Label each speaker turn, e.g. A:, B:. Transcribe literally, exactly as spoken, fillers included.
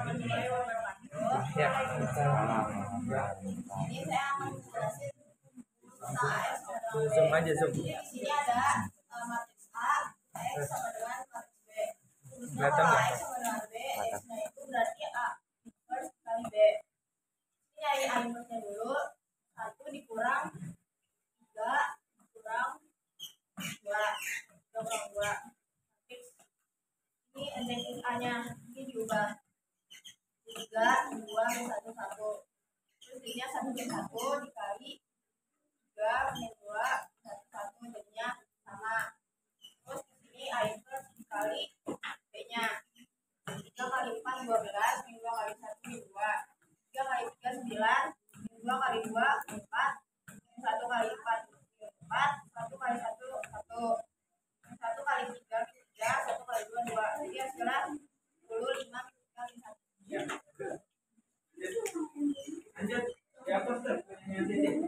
A: warahmatullahi wabarakatuh.
B: Ya.
A: Ini saya akan menjelaskan tentang A X sama dengan B.
B: Zoom aja zoom.
A: Jadi di sini ada uh, matriks A, X sama dengan matriks B. Terusnya
B: Kelihatan
A: kalau
B: nggak?
A: A X sama dengan B, X-nya itu berarti A inverse kali B. Ini nyari A inverse-nya dulu. Satu dikurang tiga dikurang dua, tiga kurang dua. Ini index A-nya ini diubah tiga dua satu satu. Terus ini satu per satu dikali tiga min dua satu satu jadinya sama. Terus di sini A inverse dikali B-nya tiga kali empat dua belas min dua kali satu min dua, tiga kali tiga sembilan min dua kali dua empat, min satu kali empat min empat, satu kali satu satu, min satu kali tiga min tiga, satu kali dua dua. Jadi hasilnya sepuluh lima min tiga min satu.
B: Lanjut. Ya,